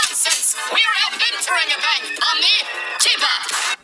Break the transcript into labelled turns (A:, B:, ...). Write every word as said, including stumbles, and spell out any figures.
A: nonsense. We're out entering a bank on the cheaper.